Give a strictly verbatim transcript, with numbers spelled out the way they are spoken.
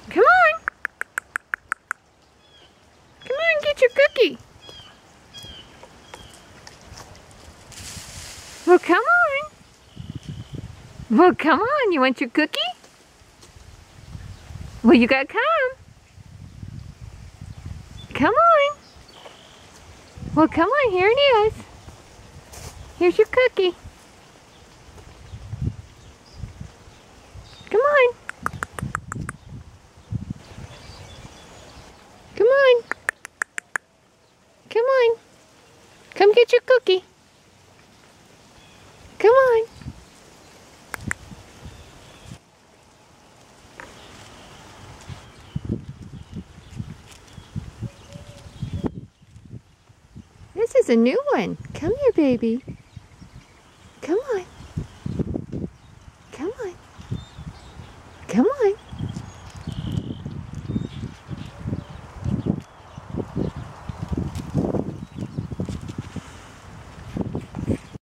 Come on. Come on, get your cookie. Well, come on. Well, come on. You want your cookie? Well, you gotta come. Come on. Well, come on. Here it is. Here's your cookie. Come on. Come on. Come on. Come get your cookie. Come on. This is a new one. Come here, baby.